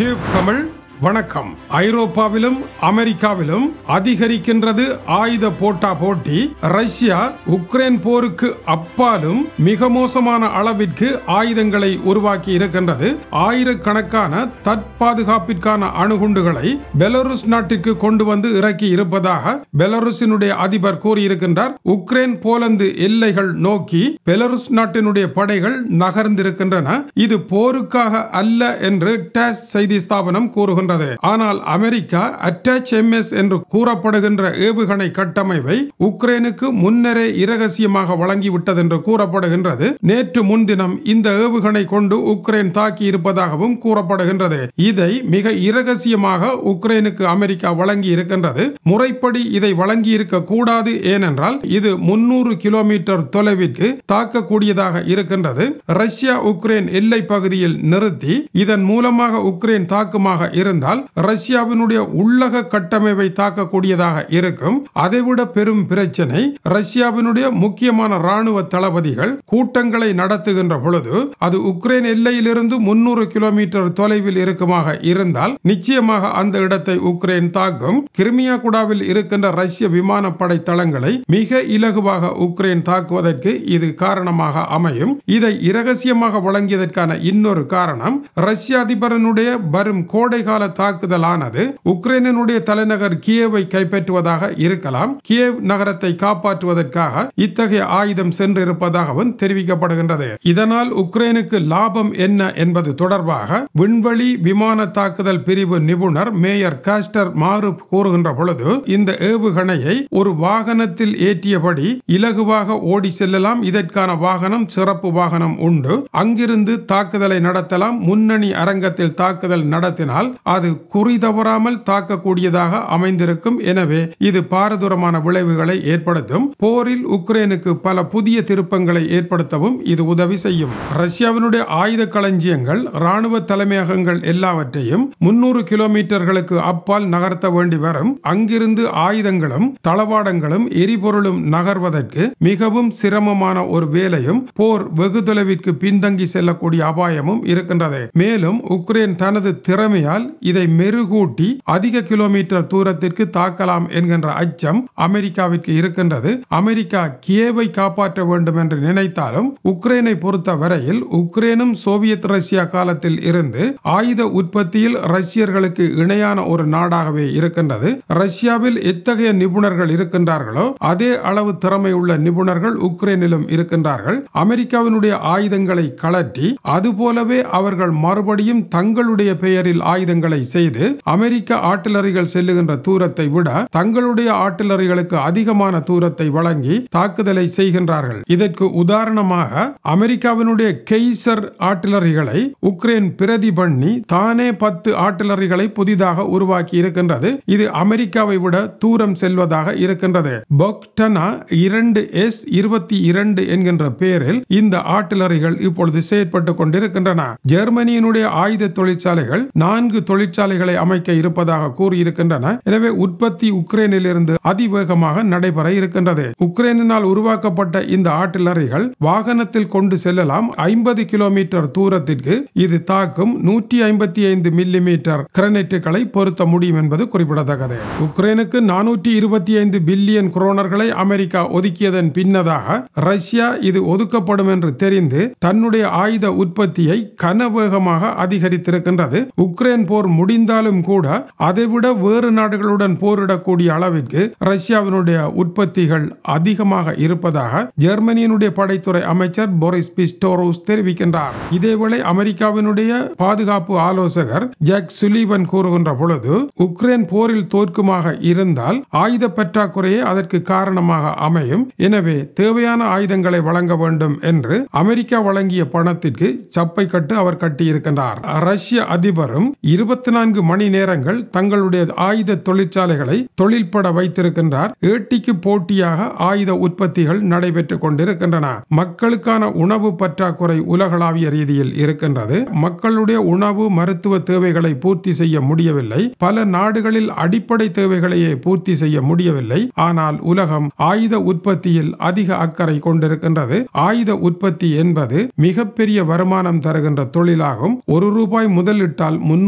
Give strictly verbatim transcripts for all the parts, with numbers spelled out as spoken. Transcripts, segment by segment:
Tube Tamil வணக்கம். ஐரோப்பாவிலும் அமெரிக்காவிலும் அதிகரிக்கின்றது ஆயுத போட்டா போட்டி. ரஷ்யா உக்ரைன் போருக்கு அப்பாலும் மிக மோசமான அளவிற்கு ஆயுதங்களை உருவாக்கி இருக்கின்றது. ஆயிரக்கணக்கான தற்பாதுகாப்பிற்கான அணுகுண்டுகளை பெலாருஸ் நாட்டிற்கு கொண்டு வந்து இறக்கி இருப்பதாக பெலாருசினுடைய அதிபர் கூறியிருக்கின்றார். உக்ரைன் போலந்து எல்லைகள் நோக்கி பெலாருஸ் நாட்டினுடைய படைகள் நகர்ந்திருக்கின்றன. இது போருக்காக அல்ல என்று டாஸ் செய்தி ஸ்தாபனம் கூறுகின்றது. ஆனால் அமெரிக்கா அட்டாச் எம்எஸ் என்று கூறப்படுகின்ற ஏவுகணை கட்டமைப்பை உக்ரைனுக்கு முன்னரே இரகசியமாக வழங்கிவிட்டது என்று கூறப்படுகின்றது. நேற்று முன்தினம் இந்த ஏவுகணை கொண்டு உக்ரைன் தாக்கி இருப்பதாகவும் கூறப்படுகின்றது. இதை மிக இரகசியமாக உக்ரைனுக்கு அமெரிக்கா வழங்கி இருக்கின்றது. முறைப்படி இதை வழங்கி இருக்க கூடாது. ஏனென்றால் இது முன்னூறு கிலோமீட்டர் தொலைவிற்கு தாக்கக்கூடியதாக இருக்கின்றது. ரஷ்யா உக்ரைன் எல்லை பகுதியில் நிறுத்தி இதன் மூலமாக உக்ரைன் தாக்குமாக இருந்தால் ரஷ்யாவினுடைய உள்ளக கட்டமைப்பை தாக்கக்கூடியதாக இருக்கும். அதைவிட பெரும் பிரச்சனை, ரஷ்யாவினுடைய முக்கியமான ராணுவ தளபதிகள் கூட்டங்களை நடத்துகின்ற பொழுது அது உக்ரைன் எல்லையிலிருந்து முன்னூறு கிலோமீட்டர் தொலைவில் இருக்குமாக இருந்தால் நிச்சயமாக அந்த இடத்தை உக்ரைன் தாக்கும். கிரிமியா குடாவில் இருக்கின்ற ரஷ்ய விமானப்படை தளங்களை மிக இலகுவாக உக்ரைன் தாக்குவதற்கு இது காரணமாக அமையும். இதை இரகசியமாக வழங்கியதற்கான இன்னொரு காரணம், ரஷ்ய அதிபரனுடைய வரும் கோடைகால தாக்குதலானது உக்ரைனுடைய தலைநகர் கியேவை கைப்பற்றுவதாக இருக்கலாம். கியேவ் நகரத்தை காப்பாற்றுவதற்காக இத்தகைய ஆயுதம் சென்றிருப்பதாகவும் தெரிவிக்கப்படுகின்றது. இதனால் உக்ரைனுக்கு லாபம் என்ன என்பது தொடர்பாக விண்வெளி விமான தாக்குதல் பிரிவு நிபுணர் மேயர் காஸ்டர் மாறு கூறுகின்ற பொழுது, இந்த ஏவுகணையை ஒரு வாகனத்தில் ஏற்றியபடி இலகுவாக ஓடி செல்லலாம். இதற்கான வாகனம் சிறப்பு வாகனம் உண்டு. அங்கிருந்து தாக்குதலை நடத்தலாம். முன்னணி அரங்கத்தில் தாக்குதல் நடத்தினால் அது குறிதவறாமல் தாக்கக்கூடியதாக அமைந்திருக்கும். எனவே இது பாரதூரமான விளைவுகளை ஏற்படுத்தும். போரில் உக்ரைனுக்கு பல புதிய திருப்பங்களை ஏற்படுத்தவும் இது உதவி செய்யும். ரஷ்யாவினுடைய ஆயுத களஞ்சியங்கள், ராணுவ தலைமையகங்கள் எல்லாவற்றையும் முன்னூறு கிலோமீட்டர்களுக்கு அப்பால் நகர்த்த வேண்டி வரும். அங்கிருந்து ஆயுதங்களும் தளவாடங்களும் எரிபொருளும் நகர்வதற்கு மிகவும் சிரமமான ஒரு வேலையும், போர் வெகு தொலைவிற்கு பின்தங்கி செல்லக்கூடிய அபாயமும் இருக்கின்றது. மேலும் உக்ரைன் தனது திறமையால் இதை மெருகூட்டி அதிக கிலோமீட்டர் தூரத்திற்கு தாக்கலாம் என்கின்ற அச்சம் அமெரிக்காவிற்கு இருக்கின்றது. அமெரிக்கா கியேவை காப்பாற்ற வேண்டும் என்று நினைத்தாலும் உக்ரைனை பொறுத்த வரையில் உக்ரைனும் சோவியத் ரஷ்யா காலத்தில் இருந்து ஆயுத உற்பத்தியில் ரஷ்யர்களுக்கு இணையான ஒரு நாடாகவே இருக்கின்றது. ரஷ்யாவில் எத்தகைய நிபுணர்கள் இருக்கின்றார்களோ அதே அளவு திறமை உள்ள நிபுணர்கள் உக்ரைனிலும் இருக்கின்றார்கள். அமெரிக்காவினுடைய ஆயுதங்களை கலற்றி அதுபோலவே அவர்கள் மறுபடியும் தங்களுடைய பெயரில் ஆயுதங்களை செய்து அமெரிக்க ஆர்ட்டிலரிகள் செல்லுகின்ற தூரத்தை விட தங்களுடைய ஆர்ட்டிலரிகளுக்கு அதிகமான தூரத்தை வழங்கி தாக்குதலை செய்கின்றார்கள். இதற்கு உதாரணமாக அமெரிக்காவினுடைய கெய்சர் ஆர்ட்டிலரிகளை உக்ரைன் பிரதி பண்ணி தானே பத்து ஆர்ட்டிலரிகளை புதிதாக உருவாக்கி இருக்கின்றது. இது அமெரிக்காவை விட தூரம் செல்வதாக இருக்கின்றது. பொக்டனா இரண்டு எஸ் இருபத்தி இரண்டு என்கின்ற பெயரில் இந்த ஆர்ட்டிலரிகள் இப்பொழுது செயற்பட்டுக் கொண்டிருக்கின்றன. ஜெர்மனியினுடைய ஆயுத தொழிற்சாலைகள் நான்கு தொழிற்சாலைகளை அமைக்க இருப்பதாக கூறியிருக்கின்றன. எனவே உற்பத்தி உக்ரைனில் இருந்து அதிவேகமாக நடைபெற இருக்கின்றது. உக்ரைனினால் உருவாக்கப்பட்ட இந்த ஆர்ட்டிலரிகள் வாகனத்தில் கொண்டு செல்லலாம். ஐம்பது கிலோமீட்டர் தூரத்திற்கு இது தாக்கும். நூற்றி ஐம்பத்தி ஐந்து மில்லி மீட்டர் கிரனேட்டுகளை பொருத்த முடியும் என்பது குறிப்பிடத்தக்கது. உக்ரைனுக்கு நானூற்றி இருபத்தி ஐந்து பில்லியன் குரோனர்களை அமெரிக்கா ஒதுக்கியதன் பின்னதாக ரஷ்யா இது ஒதுக்கப்படும் என்று தெரிந்து தன்னுடைய ஆயுத உற்பத்தியை கனவேகமாக அதிகரித்திருக்கின்றது. உக்ரைன் போர் முடிந்தாலும் கூட அதைவிட வேறு நாடுகளுடன் போரிடக்கூடிய அளவிற்கு ரஷ்யாவினுடைய உற்பத்திகள் அதிகமாக இருப்பதாக ஜெர்மனியினுடைய படைத்துறை அமைச்சர் போரிஸ் பிஸ்டோரோஸ் தெரிவிக்கின்றார். இதேவேளை அமெரிக்காவினுடைய பாதுகாப்பு ஆலோசகர் ஜாக் சுலிவன் கூறுகின்ற பொழுது, உக்ரைன் போரில் தோற்குமாக இருந்தால் ஆயுத பற்றாக்குறையே அதற்கு காரணமாக அமையும். எனவே தேவையான ஆயுதங்களை வழங்க வேண்டும் என்று அமெரிக்கா வழங்கிய பணத்திற்கு சப்பை கட்டு அவர் கட்டியிருக்கின்றார். ரஷ்ய அதிபரும் இருபத்தி நான்கு மணி நேரங்கள் தங்களுடைய ஆயுத தொழிற்சாலைகளை தொழில்பட வைத்திருக்கின்றார். ஏட்டிக்கு போட்டியாக ஆயுத உற்பத்திகள் நடைபெற்றுக் கொண்டிருக்கின்றன. மக்களுக்கான உணவு பற்றாக்குறை உலகளாவிய ரீதியில் இருக்கின்றது. மக்களுடைய உணவு மருத்துவ தேவைகளை பூர்த்தி செய்ய முடியவில்லை. பல நாடுகளில் அடிப்படை தேவைகளையே பூர்த்தி செய்ய முடியவில்லை. ஆனால் உலகம் ஆயுத உற்பத்தியில் அதிக அக்கறை கொண்டிருக்கின்றது. ஆயுத உற்பத்தி என்பது மிகப்பெரிய வருமானம் தருகின்ற தொழிலாகும். ஒரு ரூபாய் முதலிட்டால் முன்னூறு ரூபாய்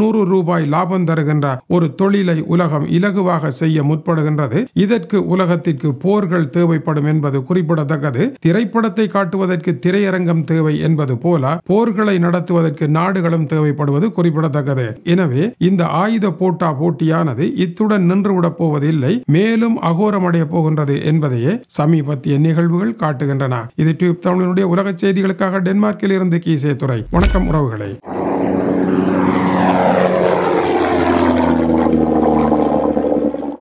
ரூபாய் லாபம் தருகின்ற ஒரு தொழிலை உலகம் இலகுவாக செய்ய முற்படுகின்றது. இதற்கு உலகத்திற்கு போர்கள் தேவைப்படும் என்பது குறிப்பிடத்தக்கது. திரைப்படத்தை காட்டுவதற்கு திரையரங்கம் தேவை என்பது போல போர்களை நடத்துவதற்கு நாடுகளும் தேவைப்படுவது குறிப்பிடத்தக்கது. எனவே இந்த ஆயுத போட்டா போட்டியானது இத்துடன் நின்றுவிடப் போவதில்லை, மேலும் அகோரமடைய போகின்றது என்பதையே சமீபத்திய நிகழ்வுகள் காட்டுகின்றன. இது டியூப் தமிழினுடைய உலக செய்திகளுக்காக டென்மார்க்கில் இருந்து கீசே துறை. வணக்கம் உறவுகளை.